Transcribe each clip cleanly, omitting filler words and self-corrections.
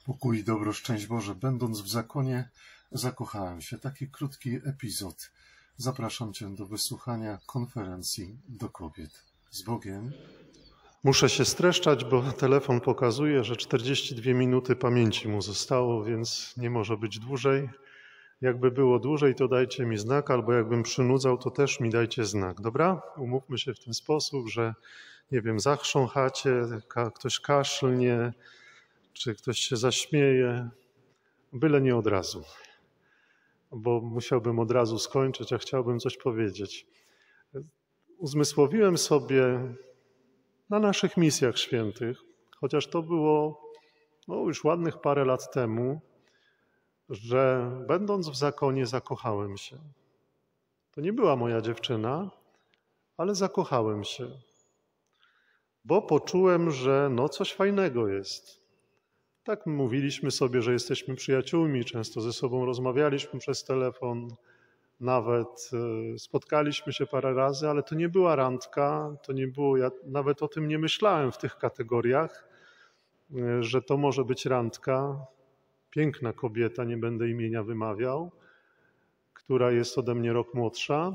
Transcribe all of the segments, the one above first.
Pokój i dobro, szczęść Boże. Będąc w zakonie, zakochałem się. Taki krótki epizod. Zapraszam Cię do wysłuchania konferencji do kobiet. Z Bogiem. Muszę się streszczać, bo telefon pokazuje, że 42 minuty pamięci mu zostało, więc nie może być dłużej. Jakby było dłużej, to dajcie mi znak, albo jakbym przynudzał, to też mi dajcie znak. Dobra? Umówmy się w ten sposób, że nie wiem, zachrząchacie, ktoś kaszlnie, czy ktoś się zaśmieje, byle nie od razu, bo musiałbym od razu skończyć, a chciałbym coś powiedzieć. Uzmysłowiłem sobie na naszych misjach świętych, chociaż to było już ładnych parę lat temu, że będąc w zakonie zakochałem się. To nie była moja dziewczyna, ale zakochałem się, bo poczułem, że coś fajnego jest. Tak mówiliśmy sobie, że jesteśmy przyjaciółmi, często ze sobą rozmawialiśmy przez telefon, nawet spotkaliśmy się parę razy, ale to nie była randka, to nie było, ja nawet o tym nie myślałem w tych kategoriach, że to może być randka. Piękna kobieta, nie będę imienia wymawiał, która jest ode mnie rok młodsza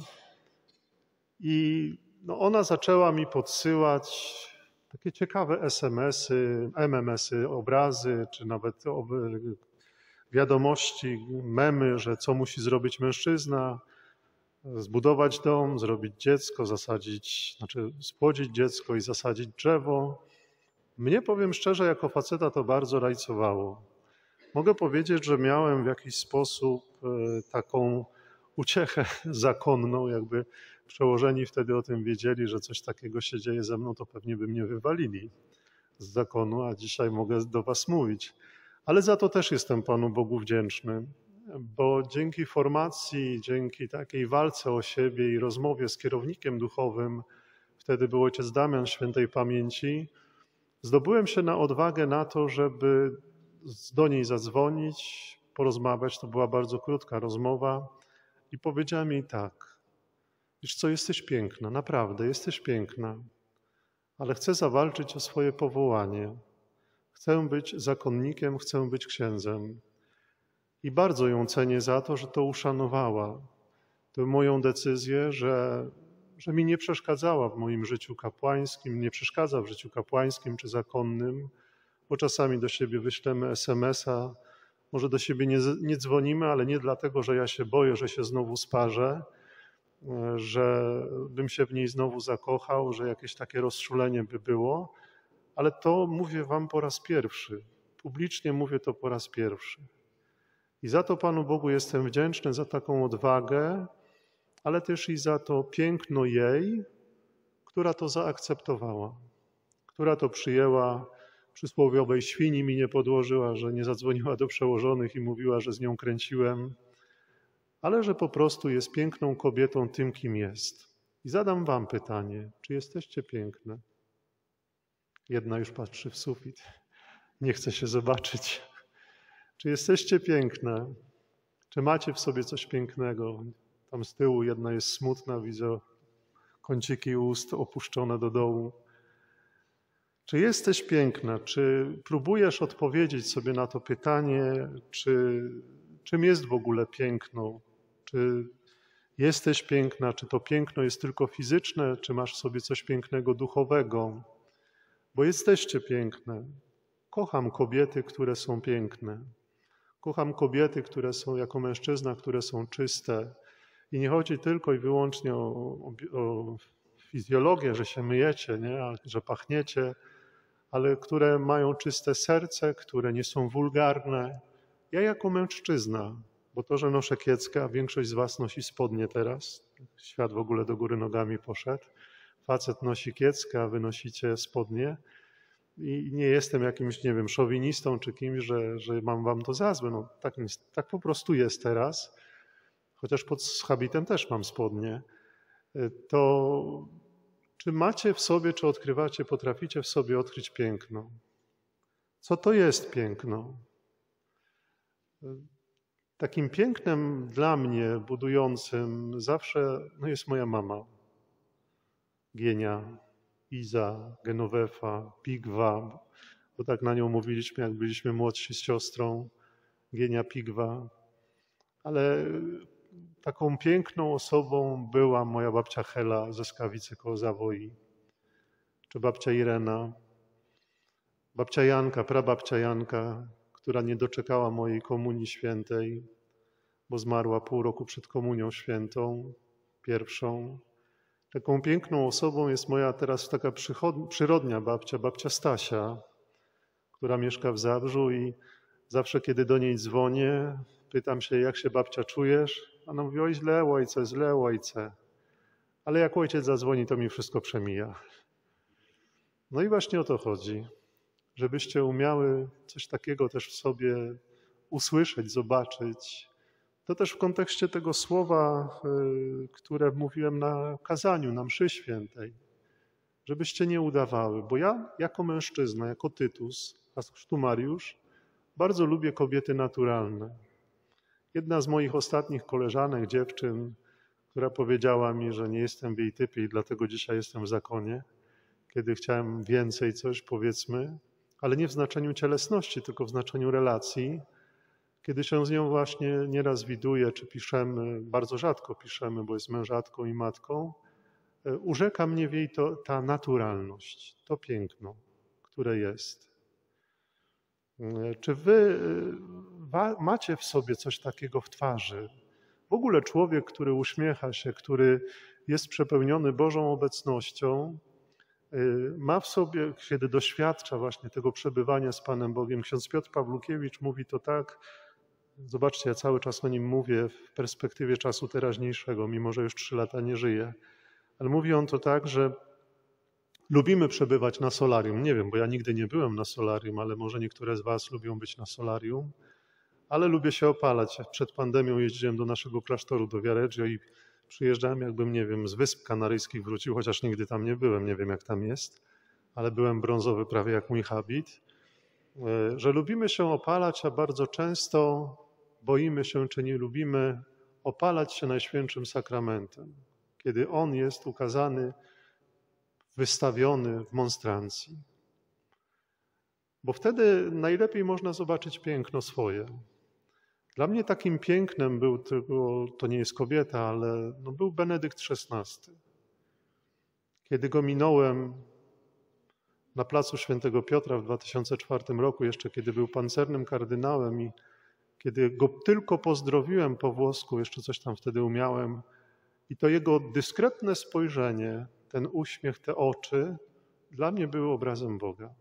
i ona zaczęła mi podsyłać takie ciekawe SMS-y, MMS-y, obrazy, czy nawet wiadomości, memy, że co musi zrobić mężczyzna, zbudować dom, zrobić dziecko, spłodzić dziecko i zasadzić drzewo. Mnie, powiem szczerze, jako faceta to bardzo rajcowało. Mogę powiedzieć, że miałem w jakiś sposób taką uciechę zakonną, jakby przełożeni wtedy o tym wiedzieli, że coś takiego się dzieje ze mną, to pewnie by mnie wywalili z zakonu, a dzisiaj mogę do was mówić. Ale za to też jestem Panu Bogu wdzięczny, bo dzięki formacji, dzięki takiej walce o siebie i rozmowie z kierownikiem duchowym, wtedy był ojciec Damian świętej pamięci, zdobyłem się na odwagę na to, żeby do niej zadzwonić, porozmawiać. To była bardzo krótka rozmowa i powiedziałem jej tak: wiesz co, jesteś piękna, naprawdę, jesteś piękna, ale chcę zawalczyć o swoje powołanie. Chcę być zakonnikiem, chcę być księdzem. I bardzo ją cenię za to, że to uszanowała. Tę moją decyzję, że mi nie przeszkadzała w moim życiu kapłańskim, nie przeszkadza w życiu kapłańskim czy zakonnym, bo czasami do siebie wyślemy SMS-a, może do siebie nie dzwonimy, ale nie dlatego, że ja się boję, że się znowu sparzę, że bym się w niej znowu zakochał, że jakieś takie rozczulenie by było, ale to mówię wam po raz pierwszy. Publicznie mówię to po raz pierwszy. I za to Panu Bogu jestem wdzięczny, za taką odwagę, ale też i za to piękno jej, która to zaakceptowała, która to przyjęła. Przysłowiowej świni mi nie podłożyła, że nie zadzwoniła do przełożonych i mówiła, że z nią kręciłem, ale że po prostu jest piękną kobietą tym, kim jest. I zadam wam pytanie, czy jesteście piękne? Jedna już patrzy w sufit, nie chce się zobaczyć. Czy jesteście piękne? Czy macie w sobie coś pięknego? Tam z tyłu jedna jest smutna, widzę kąciki ust opuszczone do dołu. Czy jesteś piękna? Czy próbujesz odpowiedzieć sobie na to pytanie, czym jest w ogóle piękno? Czy jesteś piękna? Czy to piękno jest tylko fizyczne? Czy masz w sobie coś pięknego duchowego? Bo jesteście piękne. Kocham kobiety, które są piękne. Kocham kobiety, które są jako mężczyzna, które są czyste. I nie chodzi tylko i wyłącznie o fizjologię, że się myjecie, nie? Że pachniecie, ale które mają czyste serce, które nie są wulgarne. Ja jako mężczyzna, bo to, że noszę kieckę, a większość z was nosi spodnie teraz, świat w ogóle do góry nogami poszedł, facet nosi kieckę, a wy nosicie spodnie i nie jestem jakimś, nie wiem, szowinistą czy kimś, że mam wam to za złe. Tak po prostu jest teraz, chociaż pod habitem też mam spodnie. To czy macie w sobie, czy odkrywacie, potraficie w sobie odkryć piękno? Co to jest piękno? Takim pięknem dla mnie, budującym zawsze jest moja mama. Gienia, Iza, Genovefa, Pigwa, bo tak na nią mówiliśmy, jak byliśmy młodsi z siostrą, Gienia Pigwa. Ale taką piękną osobą była moja babcia Hela ze Skawicy koło Zawoi, czy babcia Irena, babcia Janka, prababcia Janka, która nie doczekała mojej komunii świętej, bo zmarła pół roku przed komunią świętą, pierwszą. Taką piękną osobą jest moja teraz taka przyrodnia babcia Stasia, która mieszka w Zabrzu i zawsze, kiedy do niej dzwonię, pytam się, jak się babcia czujesz? Ona mówi, oj źle ojcze. Ale jak ojciec zadzwoni, to mi wszystko przemija. No i właśnie o to chodzi, żebyście umiały coś takiego też w sobie usłyszeć, zobaczyć. To też w kontekście tego słowa, które mówiłem na kazaniu, na mszy świętej. Żebyście nie udawały, bo ja jako mężczyzna, jako Tytus, a tu Mariusz, bardzo lubię kobiety naturalne. Jedna z moich ostatnich koleżanek, dziewczyn, która powiedziała mi, że nie jestem w jej typie i dlatego dzisiaj jestem w zakonie, kiedy chciałem więcej coś, powiedzmy, ale nie w znaczeniu cielesności, tylko w znaczeniu relacji. Kiedy się z nią właśnie nieraz widuję, czy piszemy, bardzo rzadko piszemy, bo jest mężatką i matką, urzeka mnie w jej ta naturalność, to piękno, które jest. Czy wy macie w sobie coś takiego w twarzy? W ogóle człowiek, który uśmiecha się, który jest przepełniony Bożą obecnością, ma w sobie, kiedy doświadcza właśnie tego przebywania z Panem Bogiem. Ksiądz Piotr Pawlukiewicz mówi to tak, zobaczcie, ja cały czas o nim mówię w perspektywie czasu teraźniejszego, mimo że już 3 lata nie żyje, ale mówi on to tak, że lubimy przebywać na solarium. Nie wiem, bo ja nigdy nie byłem na solarium, ale może niektóre z was lubią być na solarium, ale lubię się opalać. Przed pandemią jeździłem do naszego klasztoru, do Viareggio i przyjeżdżałem, jakbym, nie wiem, z Wysp Kanaryjskich wrócił, chociaż nigdy tam nie byłem, nie wiem jak tam jest, ale byłem brązowy prawie jak mój habit, że lubimy się opalać, a bardzo często boimy się, czy nie lubimy opalać się Najświętszym Sakramentem, kiedy On jest ukazany, wystawiony w monstrancji. Bo wtedy najlepiej można zobaczyć piękno swoje. Dla mnie takim pięknem był, to nie jest kobieta, ale był Benedykt XVI. Kiedy go minąłem na placu Świętego Piotra w 2004 roku, jeszcze kiedy był pancernym kardynałem i kiedy go tylko pozdrowiłem po włosku, jeszcze coś tam wtedy umiałem, i to jego dyskretne spojrzenie, ten uśmiech, te oczy, dla mnie były obrazem Boga.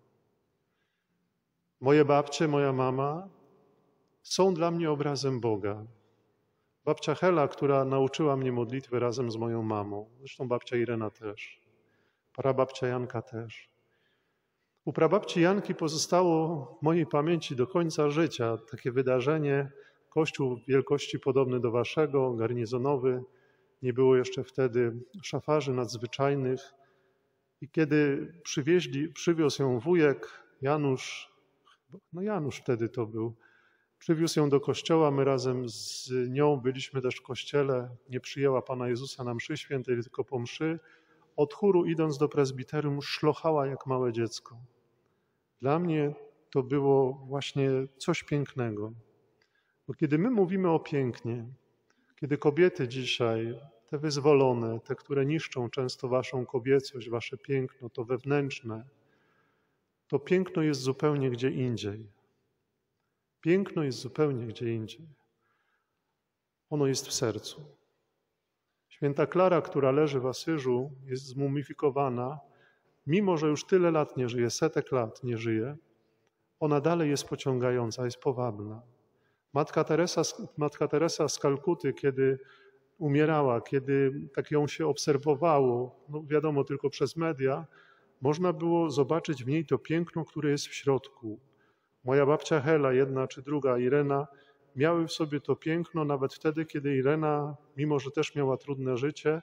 Moje babcie, moja mama są dla mnie obrazem Boga. Babcia Hela, która nauczyła mnie modlitwy razem z moją mamą, zresztą babcia Irena też, prababcia Janka też. U prababci Janki pozostało w mojej pamięci do końca życia takie wydarzenie, kościół wielkości podobny do waszego, garnizonowy, nie było jeszcze wtedy szafarzy nadzwyczajnych i kiedy przywiózł ją wujek Janusz, Janusz wtedy to był, przywiózł ją do kościoła, my razem z nią byliśmy też w kościele, nie przyjęła Pana Jezusa na mszy świętej, tylko po mszy. Od chóru idąc do prezbiterium szlochała jak małe dziecko. Dla mnie to było właśnie coś pięknego. Bo kiedy my mówimy o pięknie, kiedy kobiety dzisiaj, te wyzwolone, te, które niszczą często waszą kobiecość, wasze piękno, to wewnętrzne, to piękno jest zupełnie gdzie indziej. Piękno jest zupełnie gdzie indziej. Ono jest w sercu. Święta Klara, która leży w Asyżu, jest zmumifikowana, mimo że już tyle lat nie żyje, setek lat nie żyje, ona dalej jest pociągająca, jest powabna. Matka Teresa z Kalkuty, kiedy umierała, kiedy tak ją się obserwowało, wiadomo tylko przez media, można było zobaczyć w niej to piękno, które jest w środku. Moja babcia Hela, jedna czy druga, Irena, miały w sobie to piękno nawet wtedy, kiedy Irena, mimo że też miała trudne życie,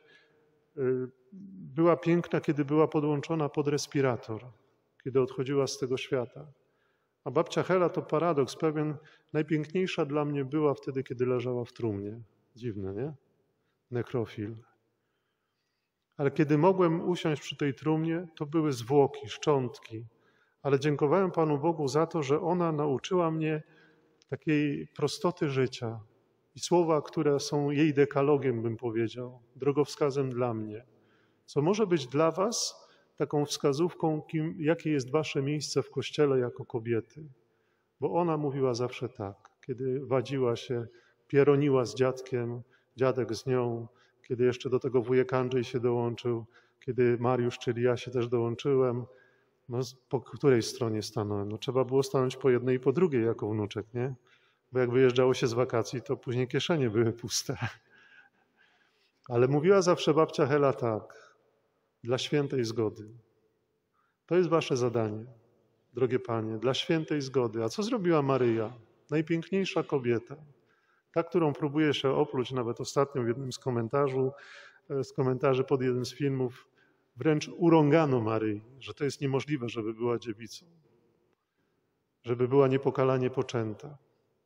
była piękna, kiedy była podłączona pod respirator, kiedy odchodziła z tego świata. A babcia Hela to paradoks pewien, najpiękniejsza dla mnie była wtedy, kiedy leżała w trumnie. Dziwne, nie? Nekrofil. Ale kiedy mogłem usiąść przy tej trumnie, to były zwłoki, szczątki. ale dziękowałem Panu Bogu za to, że ona nauczyła mnie takiej prostoty życia i słowa, które są jej dekalogiem, bym powiedział, drogowskazem dla mnie. Co może być dla was taką wskazówką, jakie jest wasze miejsce w Kościele jako kobiety. Bo ona mówiła zawsze tak, kiedy wadziła się, pieroniła z dziadkiem, dziadek z nią, kiedy jeszcze do tego wujek Andrzej się dołączył, kiedy Mariusz, czyli ja się też dołączyłem. No, po której stronie stanąłem? No, trzeba było stanąć po jednej i po drugiej jako wnuczek, nie? Bo jak wyjeżdżało się z wakacji, to później kieszenie były puste. Ale mówiła zawsze babcia Hela tak, dla świętej zgody. To jest wasze zadanie, drogie panie, dla świętej zgody. A co zrobiła Maryja? Najpiękniejsza kobieta. Ta, którą próbuje się opluć nawet ostatnio w jednym z komentarzy pod jednym z filmów, wręcz urągano Maryi, że to jest niemożliwe, żeby była dziewicą, żeby była niepokalanie poczęta.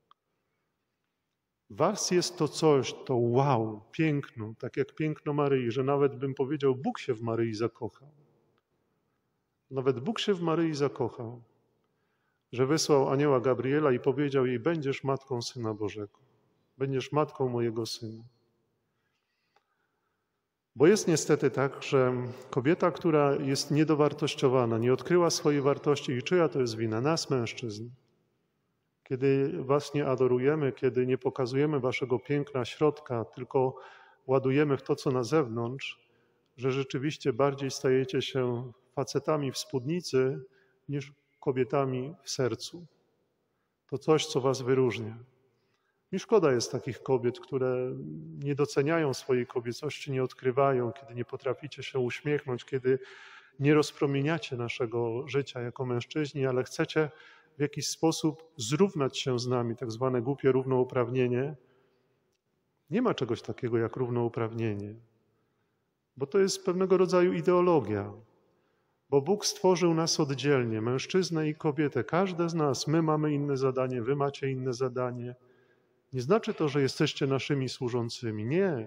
Was jest to coś, to wow, piękno, tak jak piękno Maryi, że nawet bym powiedział, Bóg się w Maryi zakochał. Nawet Bóg się w Maryi zakochał, że wysłał anioła Gabriela i powiedział jej, będziesz matką Syna Bożego, będziesz matką mojego Syna. Bo jest niestety tak, że kobieta, która jest niedowartościowana, nie odkryła swojej wartości i czyja to jest wina? Nas, mężczyzn. Kiedy was nie adorujemy, kiedy nie pokazujemy waszego piękna środka, tylko ładujemy w to, co na zewnątrz, że rzeczywiście bardziej stajecie się facetami w spódnicy niż kobietami w sercu. To coś, co was wyróżnia. Mi szkoda jest takich kobiet, które nie doceniają swojej kobiecości, nie odkrywają, kiedy nie potraficie się uśmiechnąć, kiedy nie rozpromieniacie naszego życia jako mężczyźni, ale chcecie w jakiś sposób zrównać się z nami, tak zwane głupie równouprawnienie. Nie ma czegoś takiego jak równouprawnienie, bo to jest pewnego rodzaju ideologia, bo Bóg stworzył nas oddzielnie, mężczyznę i kobietę, każde z nas, my mamy inne zadanie, wy macie inne zadanie. Nie znaczy to, że jesteście naszymi służącymi. Nie.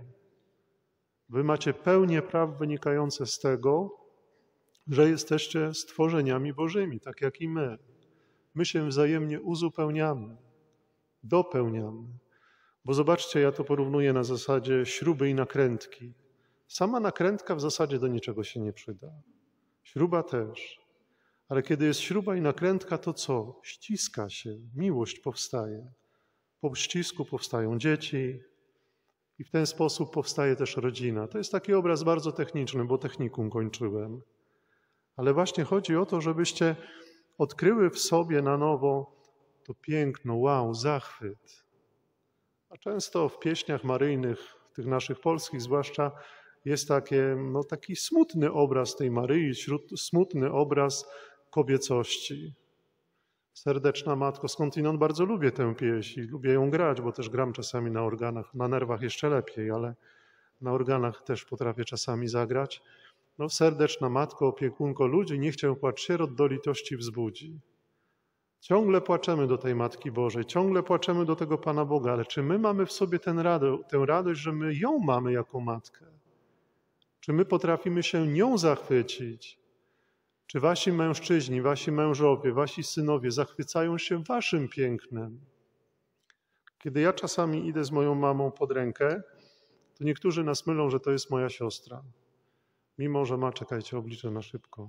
Wy macie pełnię praw wynikające z tego, że jesteście stworzeniami Bożymi, tak jak i my. My się wzajemnie uzupełniamy, dopełniamy. Bo zobaczcie, ja to porównuję na zasadzie śruby i nakrętki. Sama nakrętka w zasadzie do niczego się nie przyda. Śruba też. Ale kiedy jest śruba i nakrętka, to co? Ściska się, miłość powstaje. Po ścisku powstają dzieci i w ten sposób powstaje też rodzina. To jest taki obraz bardzo techniczny, bo technikum kończyłem. Ale właśnie chodzi o to, żebyście odkryły w sobie na nowo to piękno, wow, zachwyt. A często w pieśniach maryjnych, tych naszych polskich zwłaszcza, jest taki smutny obraz tej Maryi, smutny obraz kobiecości. Serdeczna Matko, skądinąd bardzo lubię tę pieśń i lubię ją grać, bo też gram czasami na organach, na nerwach jeszcze lepiej, ale na organach też potrafię czasami zagrać. No, serdeczna Matko, opiekunko ludzi, niech Cię płacz sierot do litości wzbudzi. Ciągle płaczemy do tej Matki Bożej, ciągle płaczemy do tego Pana Boga, ale czy my mamy w sobie tę radość, że my ją mamy jako Matkę? Czy my potrafimy się nią zachwycić? Czy wasi mężczyźni, wasi mężowie, wasi synowie zachwycają się waszym pięknem? Kiedy ja czasami idę z moją mamą pod rękę, to niektórzy nas mylą, że to jest moja siostra. Mimo, że ma, czekajcie, obliczę na szybko,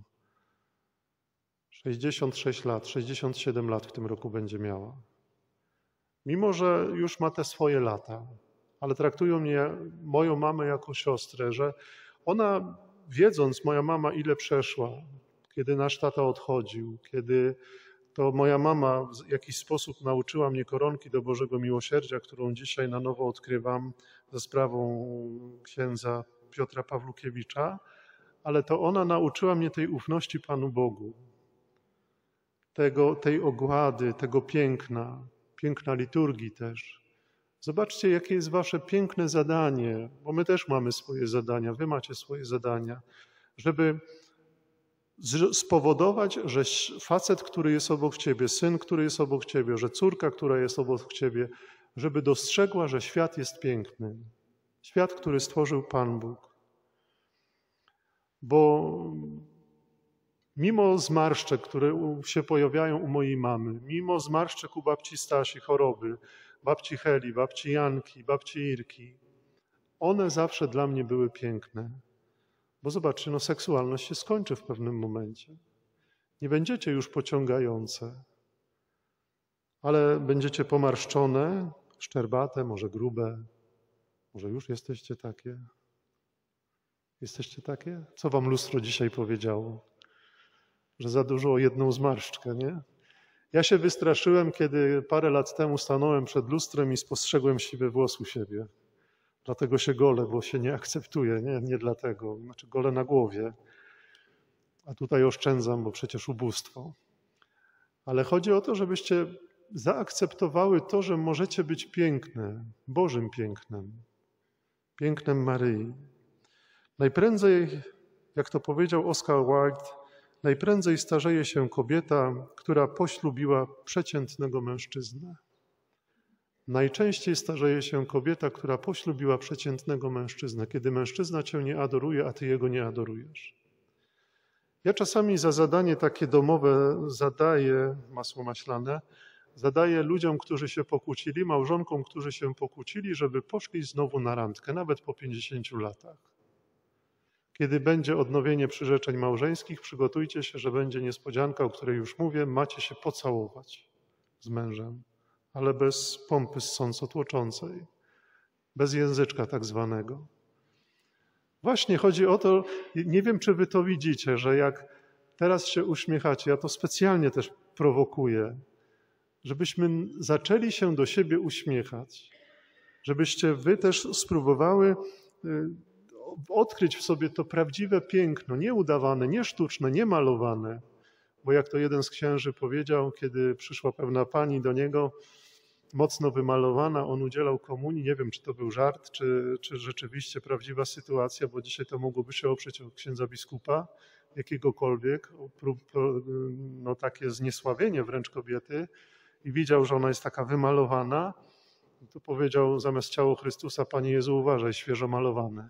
66 lat, 67 lat w tym roku będzie miała. Mimo, że już ma te swoje lata, ale traktują mnie, moją mamę jako siostrę, że ona, wiedząc, moja mama ile przeszła, kiedy nasz tata odchodził, kiedy to moja mama w jakiś sposób nauczyła mnie koronki do Bożego Miłosierdzia, którą dzisiaj na nowo odkrywam za sprawą księdza Piotra Pawlukiewicza, ale to ona nauczyła mnie tej ufności Panu Bogu, tej ogłady, tego piękna liturgii też. Zobaczcie, jakie jest wasze piękne zadanie, bo my też mamy swoje zadania, wy macie swoje zadania, żeby spowodować, że facet, który jest obok ciebie, syn, który jest obok ciebie, że córka, która jest obok ciebie, żeby dostrzegła, że świat jest piękny. Świat, który stworzył Pan Bóg. Bo Mimo zmarszczek, które się pojawiają u mojej mamy, mimo zmarszczek u babci Stasi, choroby, babci Heli, babci Janki, babci Irki, one zawsze dla mnie były piękne. Bo zobaczcie, seksualność się skończy w pewnym momencie. Nie będziecie już pociągające, ale będziecie pomarszczone, szczerbate, może grube. Może już jesteście takie? Jesteście takie? Co wam lustro dzisiaj powiedziało? Że za dużo o jedną zmarszczkę, nie? Ja się wystraszyłem, kiedy parę lat temu stanąłem przed lustrem i spostrzegłem siwy włos u siebie. Dlatego się golę, bo się nie akceptuję, nie dlatego. Znaczy golę na głowie. A tutaj oszczędzam, bo przecież ubóstwo. Ale chodzi o to, żebyście zaakceptowały to, że możecie być piękne, Bożym pięknem, pięknem Maryi. Najprędzej, jak to powiedział Oscar Wilde, najprędzej starzeje się kobieta, która poślubiła przeciętnego mężczyznę. Najczęściej starzeje się kobieta, która poślubiła przeciętnego mężczyznę, kiedy mężczyzna cię nie adoruje, a ty jego nie adorujesz. Ja czasami za zadanie takie domowe zadaję, masło maślane, zadaję ludziom, którzy się pokłócili, małżonkom, którzy się pokłócili, żeby poszli znowu na randkę, nawet po 50 latach. Kiedy będzie odnowienie przyrzeczeń małżeńskich, przygotujcie się, że będzie niespodzianka, o której już mówię, macie się pocałować z mężem, ale bez pompy ssąco-tłoczącej, bez języczka tak zwanego. Właśnie chodzi o to, nie wiem, czy wy to widzicie, że jak teraz się uśmiechacie, ja to specjalnie też prowokuję, żebyśmy zaczęli się do siebie uśmiechać, żebyście wy też spróbowały odkryć w sobie to prawdziwe piękno, nie udawane, nie sztuczne, nie malowane. Bo jak to jeden z księży powiedział, kiedy przyszła pewna pani do niego, mocno wymalowana, on udzielał komunii, nie wiem, czy to był żart, czy rzeczywiście prawdziwa sytuacja, bo dzisiaj to mogłoby się oprzeć o księdza biskupa, jakiegokolwiek, takie zniesławienie wręcz kobiety i widział, że ona jest taka wymalowana, to powiedział zamiast ciało Chrystusa, Panie Jezu, uważaj, świeżo malowane.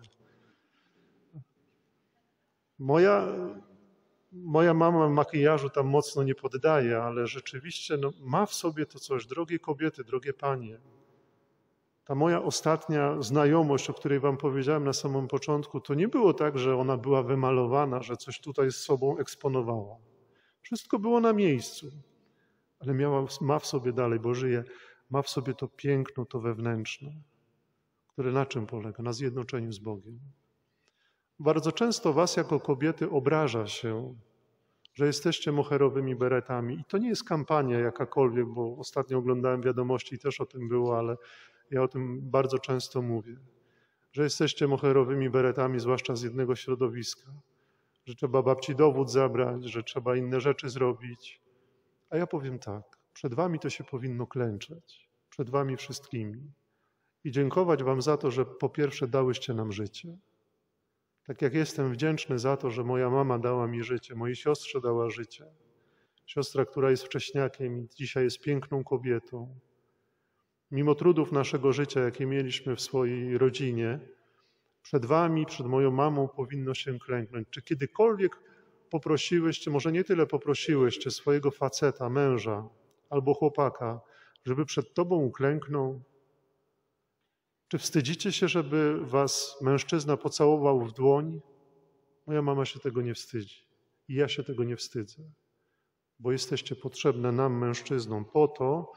Moja mama makijażu tam mocno nie poddaje, ale rzeczywiście ma w sobie to coś. Drogie kobiety, drogie panie, ta moja ostatnia znajomość, o której wam powiedziałem na samym początku, to nie było tak, że ona była wymalowana, że coś tutaj z sobą eksponowała. Wszystko było na miejscu, ale ma w sobie dalej, bo żyje, ma w sobie to piękno, to wewnętrzne, które na czym polega? Na zjednoczeniu z Bogiem. Bardzo często was jako kobiety obraża się, że jesteście moherowymi beretami. I to nie jest kampania jakakolwiek, bo ostatnio oglądałem wiadomości i też o tym było, ale ja o tym bardzo często mówię, że jesteście moherowymi beretami, zwłaszcza z jednego środowiska, że trzeba babci dowód zabrać, że trzeba inne rzeczy zrobić. A ja powiem tak, przed wami to się powinno klęczeć, przed wami wszystkimi i dziękować wam za to, że po pierwsze dałyście nam życie. Tak jak jestem wdzięczny za to, że moja mama dała mi życie, mojej siostrze dała życie. Siostra, która jest wcześniakiem i dzisiaj jest piękną kobietą. Mimo trudów naszego życia, jakie mieliśmy w swojej rodzinie, przed wami, przed moją mamą powinno się klęknąć. Czy kiedykolwiek poprosiłyście, może nie tyle poprosiłyście swojego faceta, męża albo chłopaka, żeby przed tobą uklęknął? Czy wstydzicie się, żeby was mężczyzna pocałował w dłoń? Moja mama się tego nie wstydzi i ja się tego nie wstydzę, bo jesteście potrzebne nam, mężczyznom, po to,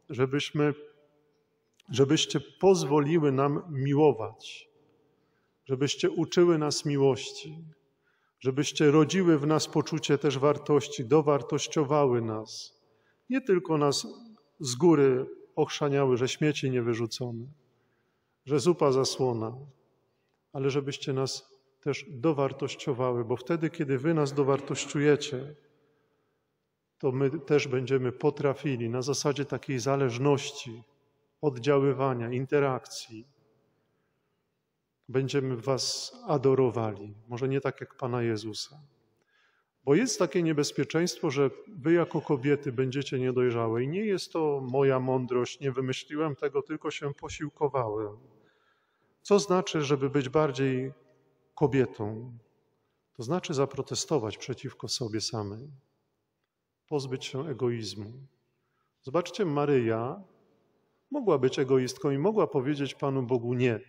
żebyście pozwoliły nam miłować, żebyście uczyły nas miłości, żebyście rodziły w nas poczucie też wartości, dowartościowały nas. Nie tylko nas z góry ochrzaniały, że śmieci nie wyrzucone, że zupa zasłona, ale żebyście nas też dowartościowały, bo wtedy, kiedy wy nas dowartościujecie, to my też będziemy potrafili na zasadzie takiej zależności, oddziaływania, interakcji, będziemy was adorowali. Może nie tak jak Pana Jezusa. Bo jest takie niebezpieczeństwo, że wy jako kobiety będziecie niedojrzałe i nie jest to moja mądrość, nie wymyśliłem tego, tylko się posiłkowałem. Co znaczy, żeby być bardziej kobietą? to znaczy zaprotestować przeciwko sobie samej, pozbyć się egoizmu. Zobaczcie, Maryja mogła być egoistką i mogła powiedzieć Panu Bogu nie.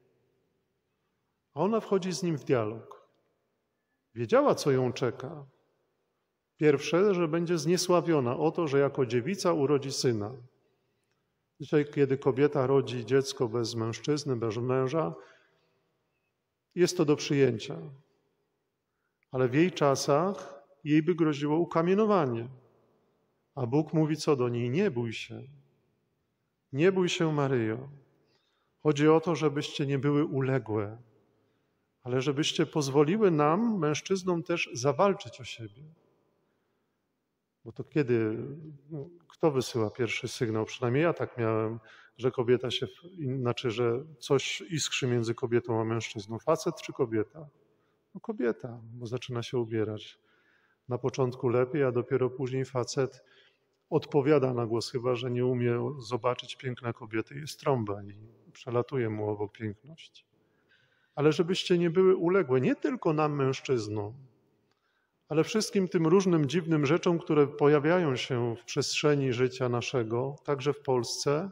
A ona wchodzi z Nim w dialog. Wiedziała, co ją czeka. Pierwsze, że będzie zniesławiona o to, że jako dziewica urodzi syna. Dzisiaj, kiedy kobieta rodzi dziecko bez mężczyzny, bez męża, jest to do przyjęcia. Ale w jej czasach jej by groziło ukamienowanie. A Bóg mówi co do niej? Nie bój się. Nie bój się, Maryjo. Chodzi o to, żebyście nie były uległe, ale żebyście pozwoliły nam, mężczyznom, też zawalczyć o siebie. Bo to kiedy, kto wysyła pierwszy sygnał? Przynajmniej ja tak miałem, że kobieta się, znaczy, że coś iskrzy między kobietą a mężczyzną. Facet czy kobieta? No kobieta, bo zaczyna się ubierać. Na początku lepiej, a dopiero później facet odpowiada na głos, chyba że nie umie zobaczyć piękna kobiety, jest trąba i przelatuje mu obok piękność. Ale żebyście nie były uległe, nie tylko nam, mężczyznom, ale wszystkim tym różnym dziwnym rzeczom, które pojawiają się w przestrzeni życia naszego, także w Polsce,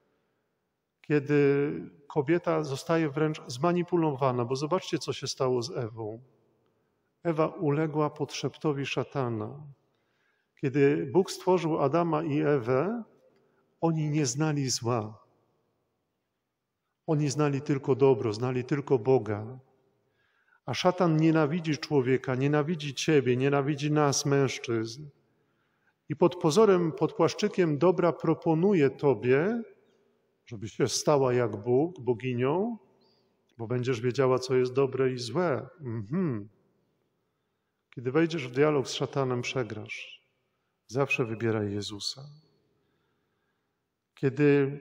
kiedy kobieta zostaje wręcz zmanipulowana, bo zobaczcie, co się stało z Ewą. Ewa uległa podszeptowi szatana. Kiedy Bóg stworzył Adama i Ewę, oni nie znali zła. Oni znali tylko dobro, znali tylko Boga. A szatan nienawidzi człowieka, nienawidzi ciebie, nienawidzi nas, mężczyzn. I pod pozorem, pod płaszczykiem dobra proponuje tobie, żebyś się stała jak Bóg, boginią, bo będziesz wiedziała, co jest dobre i złe. Kiedy wejdziesz w dialog z szatanem, przegrasz. Zawsze wybieraj Jezusa. Kiedy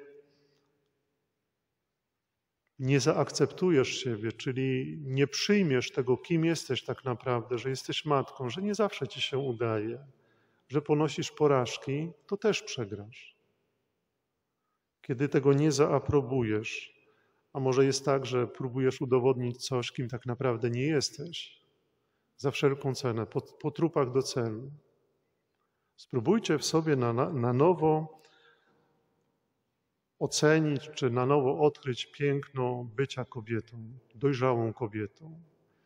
nie zaakceptujesz siebie, czyli nie przyjmiesz tego, kim jesteś tak naprawdę, że jesteś matką, że nie zawsze ci się udaje, że ponosisz porażki, to też przegrasz. Kiedy tego nie zaaprobujesz, a może jest tak, że próbujesz udowodnić coś, kim tak naprawdę nie jesteś, za wszelką cenę, po trupach do celu. Spróbujcie w sobie na nowo ocenić, czy na nowo odkryć piękno bycia kobietą, dojrzałą kobietą.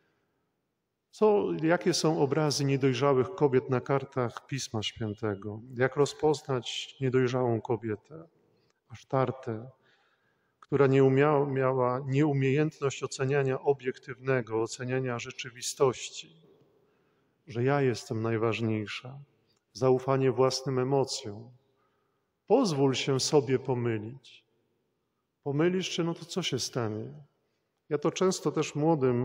Jakie są obrazy niedojrzałych kobiet na kartach Pisma Świętego? Jak rozpoznać niedojrzałą kobietę? Asztartę, która miała nieumiejętność oceniania obiektywnego, oceniania rzeczywistości, że ja jestem najważniejsza, zaufanie własnym emocjom. Pozwól się sobie pomylić. Pomylisz się, no to co się stanie? Ja to często też młodym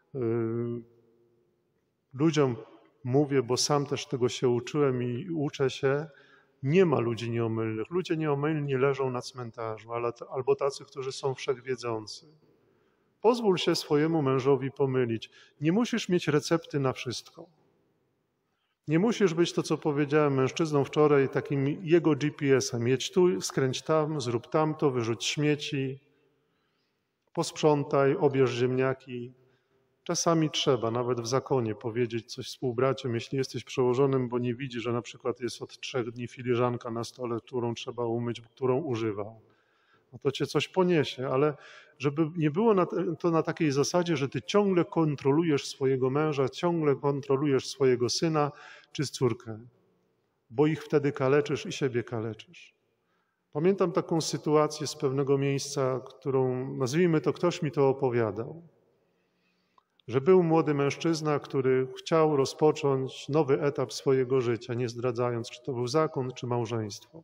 ludziom mówię, bo sam też tego się uczyłem i uczę się, nie ma ludzi nieomylnych. Ludzie nieomylni leżą na cmentarzu, albo tacy, którzy są wszechwiedzący. Pozwól się swojemu mężowi pomylić. Nie musisz mieć recepty na wszystko. Nie musisz być to, co powiedziałem mężczyznom wczoraj, takim jego GPS-em. Jedź tu, skręć tam, zrób tamto, wyrzuć śmieci, posprzątaj, obierz ziemniaki. Czasami trzeba, nawet w zakonie, powiedzieć coś współbraciom, jeśli jesteś przełożonym, bo nie widzi, że na przykład jest od 3 dni filiżanka na stole, którą trzeba umyć, którą używa. No to cię coś poniesie, ale żeby nie było to na takiej zasadzie, że ty ciągle kontrolujesz swojego męża, ciągle kontrolujesz swojego syna czy córkę, bo ich wtedy kaleczysz i siebie kaleczysz. Pamiętam taką sytuację z pewnego miejsca, którą, nazwijmy to, ktoś mi to opowiadał, że był młody mężczyzna, który chciał rozpocząć nowy etap swojego życia, nie zdradzając, czy to był zakon, czy małżeństwo.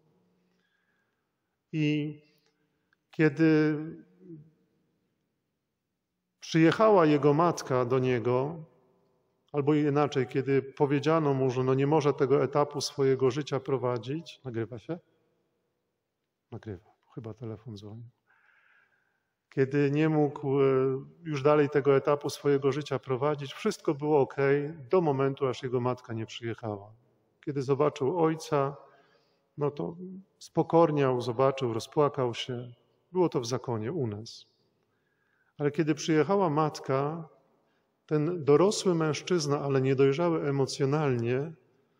I kiedy przyjechała jego matka do niego, albo inaczej, kiedy powiedziano mu, że nie może tego etapu swojego życia prowadzić, nagrywa się? Nagrywa, chyba telefon dzwoni. Kiedy nie mógł już dalej tego etapu swojego życia prowadzić, wszystko było ok, do momentu, aż jego matka nie przyjechała. Kiedy zobaczył ojca, no to spokorniał, zobaczył, rozpłakał się. Było to w zakonie u nas. Ale kiedy przyjechała matka, ten dorosły mężczyzna, ale niedojrzały emocjonalnie,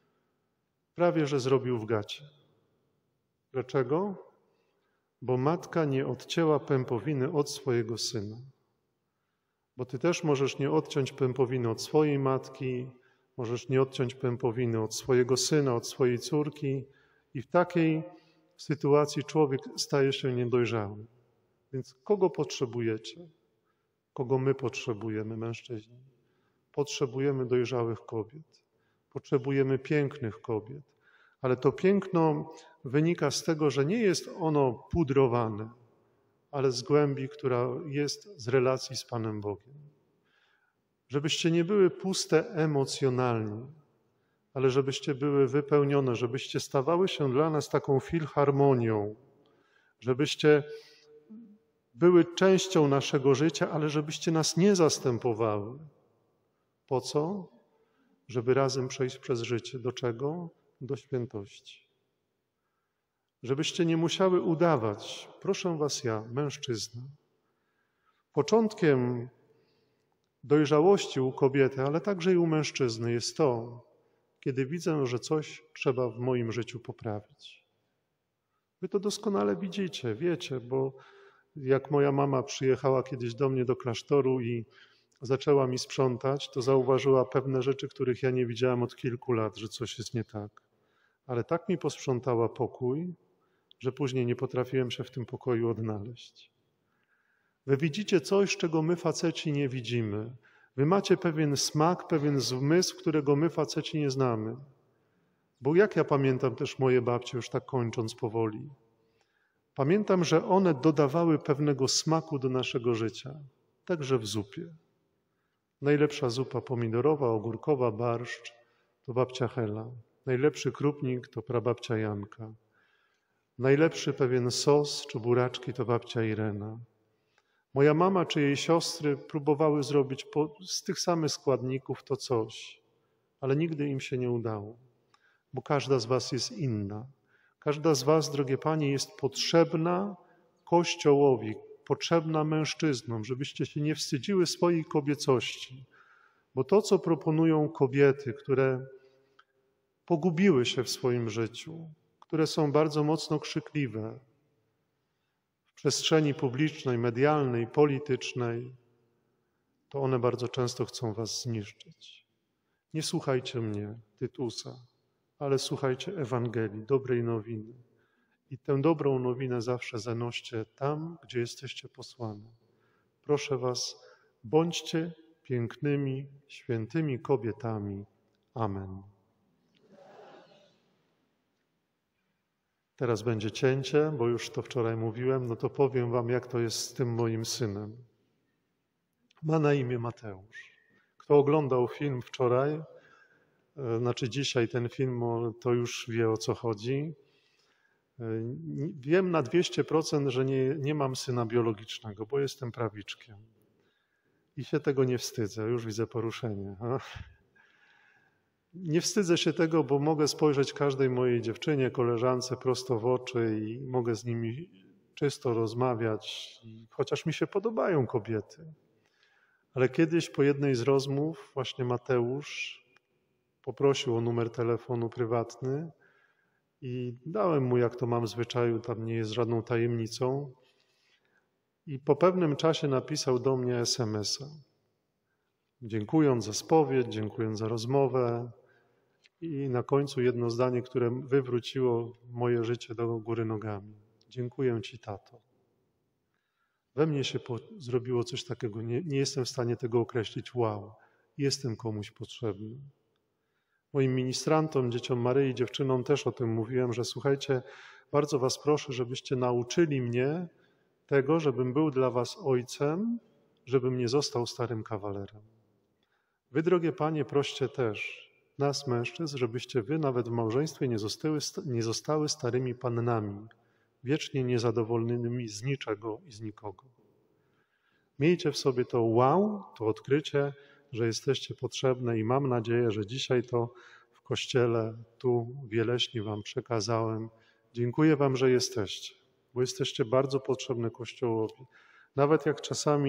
prawie że zrobił w gacie. Dlaczego? Bo matka nie odcięła pępowiny od swojego syna. Bo ty też możesz nie odciąć pępowiny od swojej matki, możesz nie odciąć pępowiny od swojego syna, od swojej córki i w takiej sytuacji człowiek staje się niedojrzały. Więc kogo potrzebujecie? Kogo my potrzebujemy, mężczyźni? Potrzebujemy dojrzałych kobiet. Potrzebujemy pięknych kobiet. Ale to piękno wynika z tego, że nie jest ono pudrowane, ale z głębi, która jest z relacji z Panem Bogiem. Żebyście nie były puste emocjonalnie, ale żebyście były wypełnione, żebyście stawały się dla nas taką filharmonią, żebyście były częścią naszego życia, ale żebyście nas nie zastępowały. Po co? Żeby razem przejść przez życie. Do czego? Do świętości. Żebyście nie musiały udawać. Proszę was ja, mężczyzna. Początkiem dojrzałości u kobiety, ale także i u mężczyzny jest to, kiedy widzę, że coś trzeba w moim życiu poprawić. Wy to doskonale widzicie, wiecie, bo jak moja mama przyjechała kiedyś do mnie do klasztoru i zaczęła mi sprzątać, to zauważyła pewne rzeczy, których ja nie widziałem od kilku lat, że coś jest nie tak. Ale tak mi posprzątała pokój, że później nie potrafiłem się w tym pokoju odnaleźć. Wy widzicie coś, czego my faceci nie widzimy. Wy macie pewien smak, pewien zmysł, którego my faceci nie znamy. Bo jak ja pamiętam też moje babcie, już tak kończąc powoli, pamiętam, że one dodawały pewnego smaku do naszego życia, także w zupie. Najlepsza zupa pomidorowa, ogórkowa, barszcz to babcia Hela. Najlepszy krupnik to prababcia Janka. Najlepszy pewien sos czy buraczki to babcia Irena. Moja mama czy jej siostry próbowały zrobić z tych samych składników to coś, ale nigdy im się nie udało, bo każda z was jest inna. Każda z was, drogie panie, jest potrzebna Kościołowi, potrzebna mężczyznom, żebyście się nie wstydziły swojej kobiecości, bo to, co proponują kobiety, które pogubiły się w swoim życiu, które są bardzo mocno krzykliwe w przestrzeni publicznej, medialnej, politycznej, to one bardzo często chcą was zniszczyć. Nie słuchajcie mnie, Tytusa, ale słuchajcie Ewangelii, dobrej nowiny. I tę dobrą nowinę zawsze zanoście tam, gdzie jesteście posłani. Proszę was, bądźcie pięknymi, świętymi kobietami. Amen. Teraz będzie cięcie, bo już to wczoraj mówiłem, no to powiem wam, jak to jest z tym moim synem. Ma na imię Mateusz. Kto oglądał film wczoraj, znaczy dzisiaj ten film, to już wie, o co chodzi. Wiem na 200%, że nie mam syna biologicznego, bo jestem prawiczkiem. I się tego nie wstydzę, już widzę poruszenie. Nie wstydzę się tego, bo mogę spojrzeć każdej mojej dziewczynie, koleżance prosto w oczy i mogę z nimi czysto rozmawiać, chociaż mi się podobają kobiety. Ale kiedyś po jednej z rozmów właśnie Mateusz poprosił o numer telefonu prywatny i dałem mu, jak to mam w zwyczaju, tam nie jest żadną tajemnicą. I po pewnym czasie napisał do mnie SMS-a, dziękując za spowiedź, dziękując za rozmowę. I na końcu jedno zdanie, które wywróciło moje życie do góry nogami. Dziękuję ci, tato. We mnie się zrobiło coś takiego, nie jestem w stanie tego określić. Wow, jestem komuś potrzebny. Moim ministrantom, dzieciom Maryi, dziewczynom też o tym mówiłem, że słuchajcie, bardzo was proszę, żebyście nauczyli mnie tego, żebym był dla was ojcem, żebym nie został starym kawalerem. Wy, drogie panie, proście też nas, mężczyzn, żebyście wy nawet w małżeństwie nie zostały starymi pannami, wiecznie niezadowolonymi z niczego i z nikogo. Miejcie w sobie to wow, to odkrycie, że jesteście potrzebne i mam nadzieję, że dzisiaj to w Kościele tu w Wieleśni wam przekazałem. Dziękuję wam, że jesteście, bo jesteście bardzo potrzebne Kościołowi. Nawet jak czasami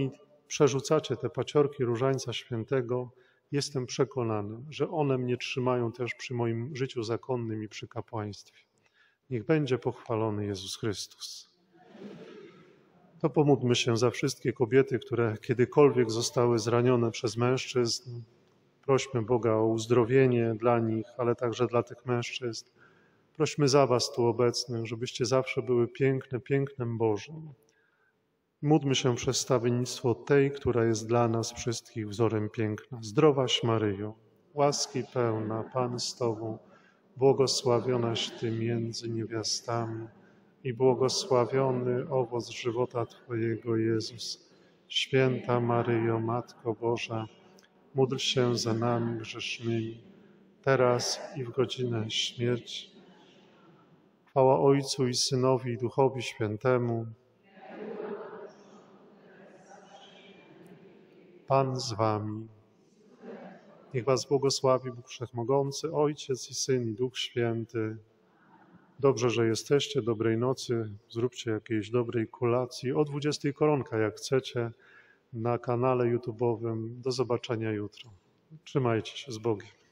przerzucacie te paciorki Różańca Świętego, jestem przekonany, że one mnie trzymają też przy moim życiu zakonnym i przy kapłaństwie. Niech będzie pochwalony Jezus Chrystus. To pomódlmy się za wszystkie kobiety, które kiedykolwiek zostały zranione przez mężczyzn. Prośmy Boga o uzdrowienie dla nich, ale także dla tych mężczyzn. Prośmy za was tu obecnych, żebyście zawsze były piękne, pięknem Bożym. Módlmy się przez stawiennictwo tej, która jest dla nas wszystkich wzorem piękna. Zdrowaś Maryjo, łaski pełna, Pan z Tobą, błogosławionaś Ty między niewiastami i błogosławiony owoc żywota Twojego, Jezus. Święta Maryjo, Matko Boża, módl się za nami grzesznymi, teraz i w godzinę śmierci. Chwała Ojcu i Synowi i Duchowi Świętemu. Pan z wami. Niech was błogosławi Bóg Wszechmogący, Ojciec i Syn i Duch Święty. Dobrze, że jesteście, dobrej nocy, zróbcie jakiejś dobrej kolacji. O 20 koronka, jak chcecie, na kanale YouTube'owym. Do zobaczenia jutro. Trzymajcie się z Bogiem.